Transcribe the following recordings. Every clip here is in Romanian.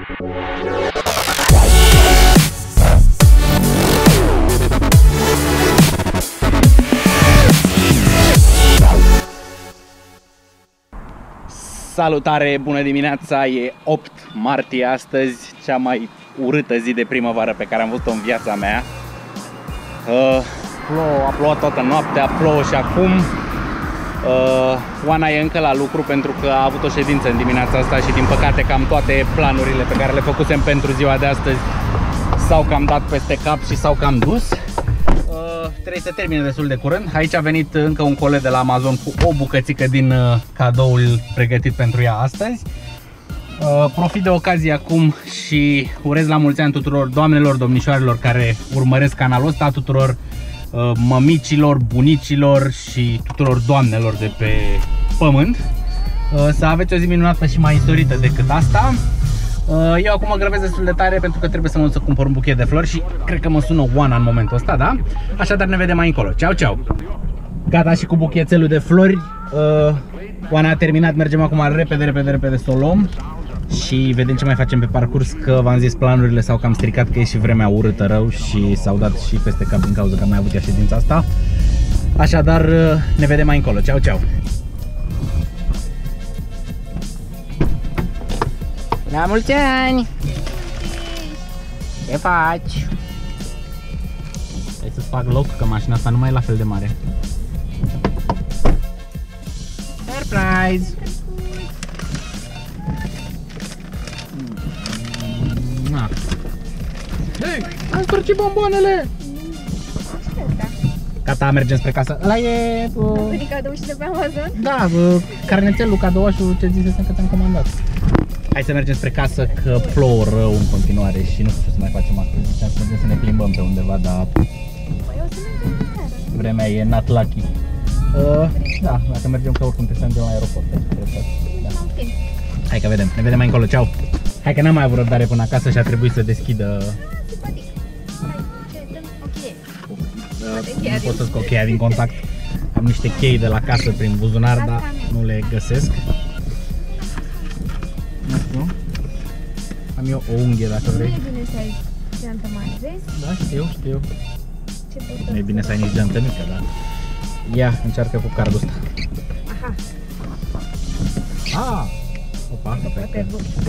Salutare, bună dimineața, e 8 martie astăzi, cea mai urâtă zi de primăvară pe care am văzut-o în viața mea. A plouat toată noaptea, plouă și acum. Oana e încă la lucru pentru că a avut o ședință în dimineața asta și din păcate cam toate planurile pe care le făcusem pentru ziua de astăzi s-au cam dat peste cap și s-au cam dus. Trebuie să termine destul de curând. Aici a venit încă un coleg de la Amazon cu o bucățică din cadoul pregătit pentru ea astăzi. Profit de ocazie acum și urez la mulți ani tuturor doamnelor, domnișoarelor care urmăresc canalul ăsta, tuturor mămicilor, bunicilor și tuturor doamnelor de pe pământ. Să aveți o zi minunată și mai istorită decât asta. Eu acum mă grăbesc destul de tare pentru că trebuie să mă duc să cumpăr un buchet de flori și cred că mă sună Oana în momentul ăsta, da? Așadar ne vedem mai încolo. Ceau, ceau! Gata și cu buchetelul de flori. Oana a terminat, mergem acum repede să o luăm și vedem ce mai facem pe parcurs, că v-am zis, planurile s-au cam stricat, că e și vremea urâtă rău și s-au dat și peste cap din cauza că am mai avut ea ședința asta. Așadar ne vedem mai încolo. Ceau, ceau! La mulți ani! Ce faci? Hai să-ți fac loc, că mașina asta nu mai e la fel de mare. Surprise! Hei, am spărcit bomboanele! Gata, mergem spre casă. Ăla e... Veni cadou și de pe Amazon? Da, carnețelul, cadouașul ce zisesem că te-am comandat. Hai să mergem spre casă, că plouă rău în continuare și nu știu ce să mai facem astăzi. Ziceam să mergem să ne plimbăm pe undeva, dar vremea e not lucky. Da, dacă mergem, că oricum trebuie să mergem la aeroport. Da. Hai că vedem, ne vedem mai încolo, ceau! Hai că n-am mai avut răbdare până acasă și a trebuit să deschidă... Nu pot să scot cheia din contact. Am niște chei de la casă prin buzunar, dar nu le găsesc. Nu știu. Am eu o unghie dacă vrei. Nu e bine să ai geantă mare, vezi? Da, știu. Ce nu e bine să ai nici geantă mică, dar... Ia, încearcă cu cardul ăsta. Aha. Opa, pe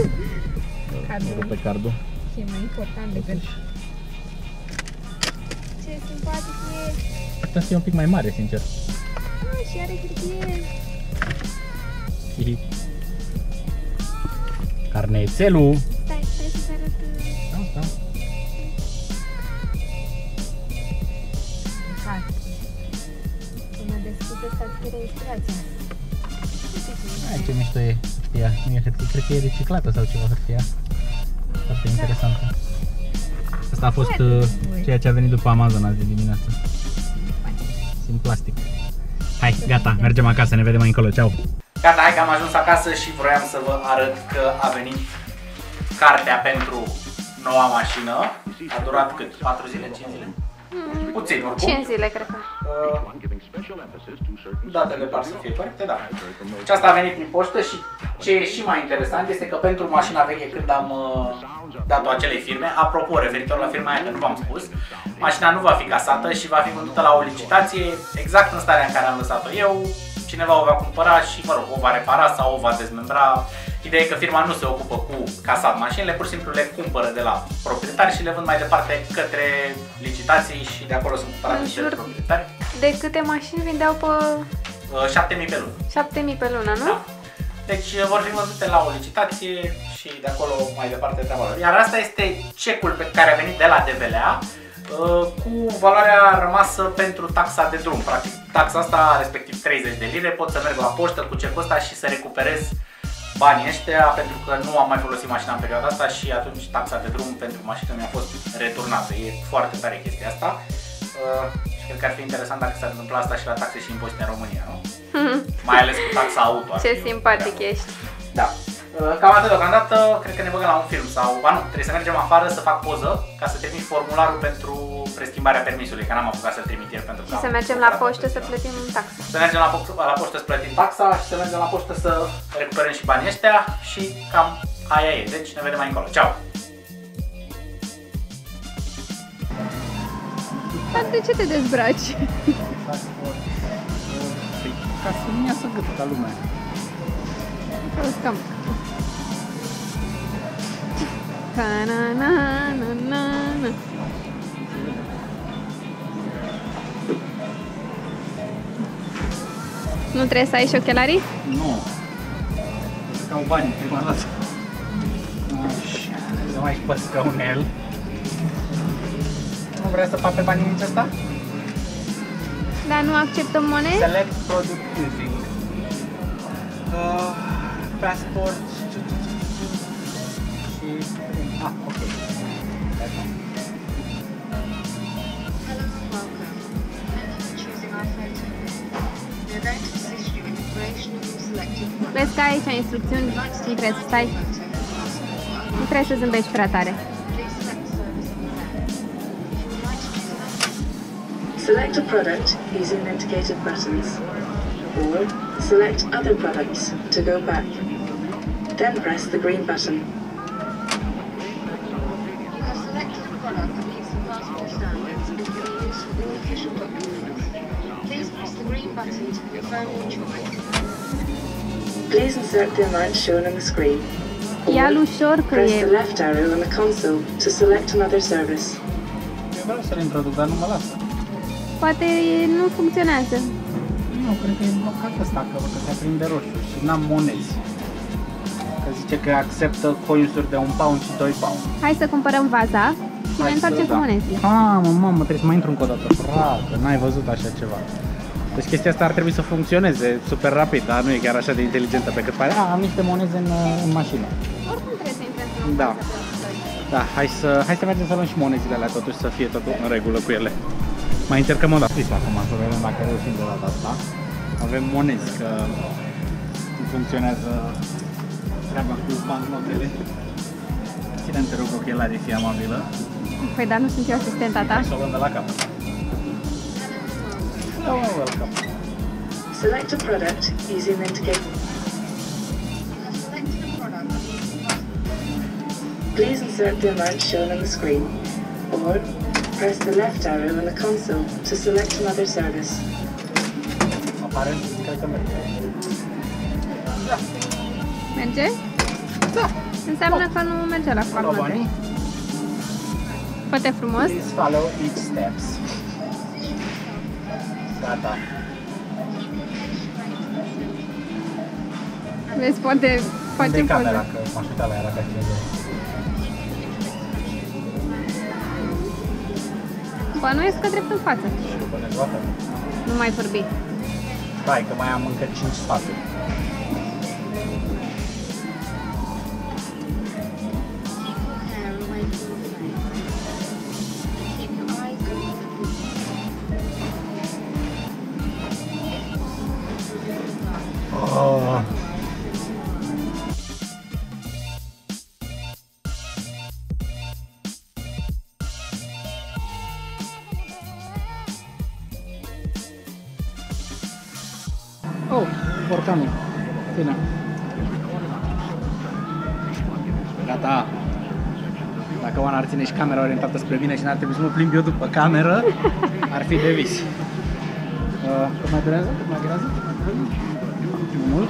cardul. Și e mai important decât... Ce simpatic e! Putea să fie un pic mai mare, sincer. Și are hârtie. Carnețelul. Stai să-ți arăt. Da. Până deschide să-ți fie registrația. Hai, ce mișto e hârtia. Nu e hârtie, cred că e reciclată sau ceva hârtia. Foarte interesantă. Asta a fost ceea ce a venit după Amazon azi de dimineață. Sin plastic. Hai, gata, mergem acasă, ne vedem mai încolo, ceau! Gata, hai că am ajuns acasă și vroiam să vă arăt că a venit cartea pentru noua mașină. A durat cât? 4 zile? 5 zile? Puțin, oricum. 5 zile, cred că. Datele par să fie corecte, da. Și asta a venit prin poștă și ce e și mai interesant este că pentru mașina veche, când am dat-o acelei firme, apropo, referitor la firma aia, că nu v-am spus, mașina nu va fi casată și va fi vândută la o licitație exact în starea în care am lăsat-o eu. Cineva o va cumpăra și, mă rog, o va repara sau o va dezmembra. Ideea e că firma nu se ocupă cu casat mașinile, pur și simplu le cumpără de la proprietari și le vând mai departe către licitații și de acolo sunt cumpărate de proprietari. De câte mașini vindeau pe... 7.000 pe lună. 7.000 pe lună, nu? Da. Deci vor fi vândute la o licitație și de acolo mai departe treaba lor. Iar asta este cecul pe care a venit de la DVLA cu valoarea rămasă pentru taxa de drum. Practic, taxa asta, respectiv 30 de lire, pot să merg la poștă cu cecul ăsta și să recuperez banii ăștia, pentru că nu am mai folosit mașina în perioada asta și atunci taxa de drum pentru mașină mi-a fost returnată. E foarte tare chestia asta. Și cred că ar fi interesant dacă s-ar întâmpla asta și la taxe și impozite în România, nu? Mai ales cu taxa auto. Ce simpatic ești. Da. Cam atât deocamdată, cred că ne băgăm la un film sau, ba nu, trebuie să mergem afară să fac poză ca să trimit formularul pentru preschimbarea permisului, că n-am apucat să-l trimit ieri pentru că... Și să mergem la poștă să plătim taxa. Să mergem la poștă să plătim taxa și să mergem la poștă să recuperăm și banii ăștia și cam Aia e, deci ne vedem mai încolo. Ceau! Dar de ce te dezbraci? Ca să nu iasă gâtul ca lumea. Cam. Ca-na-na-na-na-na. Nu trebuie să ai și ochelarii? Nu. Cau banii prima dată. Așa, să mai și pe scaunel. Nu vrea să facă banii nici ăsta? Dar nu acceptăm monede? Select product using. Passport. Ok. Vezi că aici instrucțiuni, nu trebuie să stai. Nu trebuie să zâmbești prea tare. Select a product using the indicated buttons, or select other products to go back. Then press the green button. You have selected a product that meets the passport standards and can be used for all official documents. Please press the green button to confirm your choice. Please insert the amount shown on the screen. Ia-l ușor că Press the e... left arrow on the console to select another service. Eu vreau să-l introduc, dar nu mă lasă. Poate nu funcționează. Nu, cred că e blocat ăsta, că se aprinde roșu și n-am monezi. Că zice că acceptă coinsuri de 1 pound și 2 pound. Hai să cumpărăm vaza și ne întoarcem cu monezile. Mamă, trebuie să mai intru încă o dată. Frate, n-ai văzut așa ceva. Deci chestia asta ar trebui să funcționeze super rapid, dar nu e chiar așa de inteligentă pe cât pare. Am niște moneze în mașină. Oricum trebuie să intrăm în Da. vază. Da, hai să mergem să luăm și monezile alea, totuși să fie totul în regulă cu ele. Mai încercăm o dată. Acum să vedem dacă reușim de data asta. Avem monezi, că nu funcționează treaba cu bancnotele. Ține-mi, te rog, ochelarii, fii amabilă. Păi, dar nu sunt eu asistenta ta. Hai să o luăm de la capăt. Da, o luăm de la capăt. Select a product using the indicated. You have selected a product that meets the passport. Please insert the amount shown on the screen, or press the left arrow on the console to select another service. Aparent, cred că merge. Merge? Da. Înseamnă că nu merge la Luăm bancnote. banii. Foarte frumos. Please follow each steps. Gata. Vezi, poate Unde-i facem camera? poză. Că m-aș uita la ea la cine de... Bănuiesc că drept în față. Și până toată. Nu mai vorbi. Stai, că mai am încă 5 sfaturi. Hair away from the face. Keep your eyes open for Oh. Oh, borcanul. Bine. Gata. Dacă Oana ar ține și camera orientată spre mine și n-ar trebui să mă plimb eu după cameră, ar fi de vis. Cât mai durează? Cât mai durează? Mult?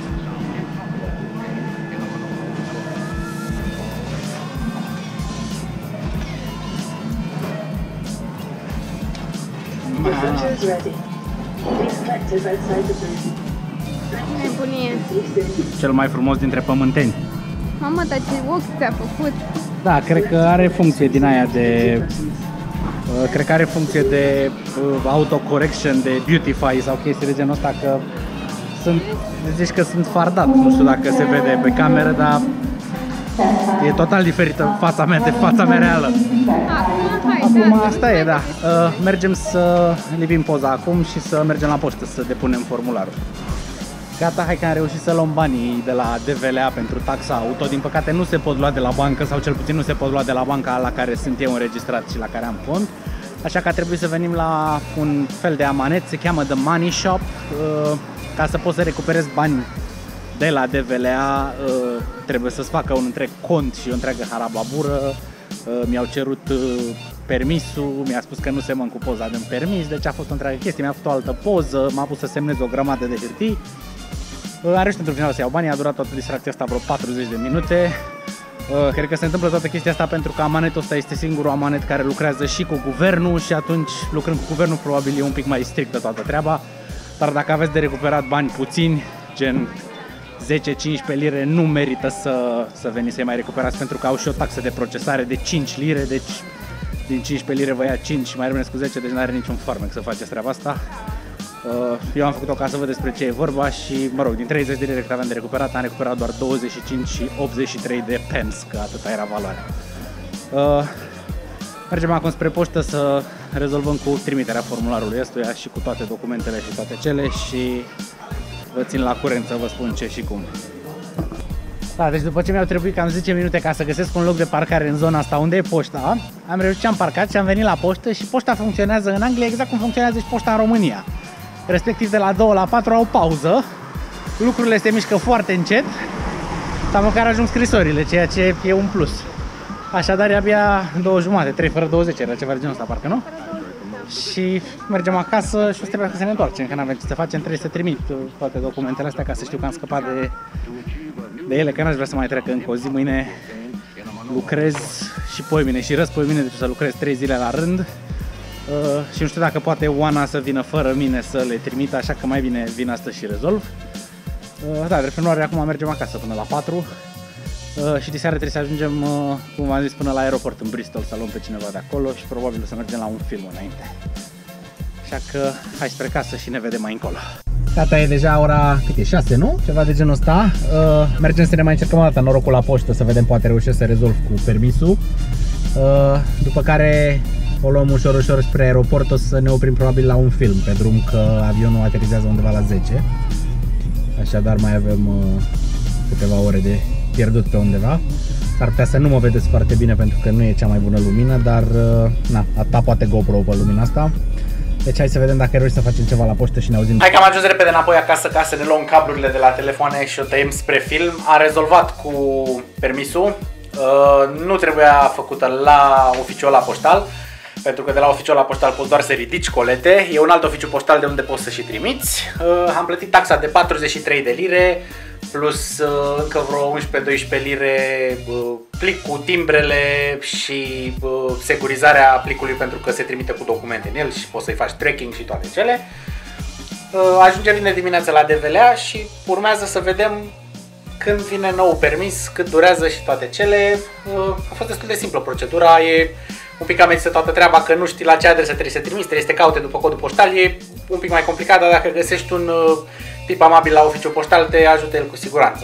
Your photo is ready. Please collect it outside the booth. Nebunie. See you soon. Cel mai frumos dintre pământeni. Mamă, dar ce ochi ți-a făcut. Da, cred că are funcție din aia de... Cred că are funcție de autocorrection, de beautify sau chestii de genul ăsta, că sunt, zici că sunt fardat, nu știu dacă se vede pe cameră, dar e total diferită fața mea de fața mea reală. Acum, hai, Acum da, asta e, da. Mergem să lipim poza acum și să mergem la poștă să depunem formularul. Gata, hai că am reușit să luăm banii de la DVLA pentru taxa auto. Din păcate nu se pot lua de la bancă, sau cel puțin nu se pot lua de la banca la care sunt eu înregistrat și la care am cont. Așa că a trebuit să venim la un fel de amanet, se cheamă The Money Shop, ca să poți să recuperezi bani de la DVLA trebuie să-ți facă un întreg cont și o întreagă harababură. Mi-au cerut permisul, mi-a spus că nu semăn cu poza din permis, deci a fost o întreagă chestie, mi-a făcut o altă poză, m-a pus să semnez o grămadă de hârtii. Am reușit într-un final să iau banii, a durat toată distracția asta vreo 40 de minute. Cred că se întâmplă toată chestia asta pentru că amanetul ăsta este singurul amanet care lucrează și cu guvernul și atunci, lucrând cu guvernul, probabil e un pic mai strictă toată treaba. Dar dacă aveți de recuperat bani puțini, gen 10-15 lire, nu merită să veniți să-i mai recuperați pentru că au și o taxă de procesare de 5 lire, deci din 15 lire vă ia 5 și mai rămâneți cu 10, deci nu are niciun farmec să faceți treaba asta. Eu am făcut-o ca să văd despre ce e vorba și, mă rog, din 30 de lire cât aveam de recuperat, am recuperat doar 25 și 83 de pence, că atâta era valoarea. Mergem acum spre poștă să rezolvăm cu trimiterea formularului ăstuia și cu toate documentele și toate cele și vă țin la curent să vă spun ce și cum. Da, deci după ce mi-au trebuit cam 10 minute ca să găsesc un loc de parcare în zona asta unde e poșta, am reușit, am parcat și am venit la poștă și poșta funcționează în Anglia exact cum funcționează și poșta în România. Respectiv de la 2 la 4 au pauză, lucrurile se mișcă foarte încet, sau măcar ajung scrisorile, ceea ce e un plus. Așadar e abia 2:30, 3 fără 20, era ceva de genul ăsta, parcă nu? Și mergem acasă și o să trebuie să ne întoarcem, că n-avem ce să facem, trebuie să trimit toate documentele astea ca să știu că am scăpat de ele, că n-aș vrea să mai treacă încă o zi. Mâine lucrez și poimine și răspoimine, deci o să lucrez 3 zile la rând. Și nu știu dacă poate Oana să vină fără mine să le trimit, așa că mai bine vin astăzi și rezolv. Da, drept urmare, acum mergem acasă până la 4 și diseară trebuie să ajungem, cum v-am zis, până la aeroport în Bristol să luăm pe cineva de acolo și probabil o să mergem la un film înainte. Așa că hai spre casă și ne vedem mai încolo. Tata, e deja ora, cât e, 6, nu? Ceva de genul ăsta. Mergem să ne mai încercăm o dată norocul la poștă, să vedem, poate reușesc să rezolv cu permisul. După care o luăm ușor, ușor spre aeroport, o să ne oprim probabil la un film pe drum, că avionul aterizează undeva la 10. Așadar mai avem câteva ore de pierdut pe undeva. S-ar putea să nu mă vedeți foarte bine pentru că nu e cea mai bună lumină, dar na, atâta poate GoPro pe lumina asta. Deci hai să vedem dacă reușim să facem ceva la poștă și ne auzim. Hai că am ajuns repede înapoi acasă ca să ne luăm cablurile de la telefoane și o tăiem spre film. Am rezolvat cu permisul. Nu trebuia făcută la oficiul ăla poștal, pentru că de la oficiul ăla poștal poți doar să ridici colete. E un alt oficiu poștal de unde poți să și trimiți. Am plătit taxa de 43 de lire plus încă vreo 11-12 lire plic cu timbrele și securizarea plicului pentru că se trimite cu documente în el și poți să-i faci tracking și toate cele. Ajungem vineri dimineața la DVLA și urmează să vedem când vine nou permis, cât durează și toate cele. A fost destul de simplă procedura, e un pic amețită toată treaba, că nu știi la ce adresă trebuie să trimiți, trebuie să te caute după codul poștal, e un pic mai complicat, dar dacă găsești un tip amabil la oficiul poștal, te ajută el cu siguranță.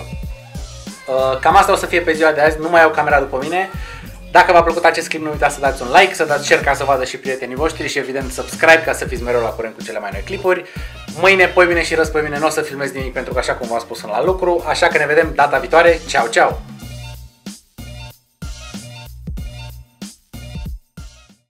Cam asta o să fie pe ziua de azi, nu mai au camera după mine. Dacă v-a plăcut acest clip, nu uitați să dați un like, să dați share ca să vadă și prietenii voștri și evident subscribe ca să fiți mereu la curent cu cele mai noi clipuri. Mâine, poimine și răspoimine nu o să filmez nimic pentru că așa cum v-am spus sunt la lucru, așa că ne vedem data viitoare. Ceau, ceau!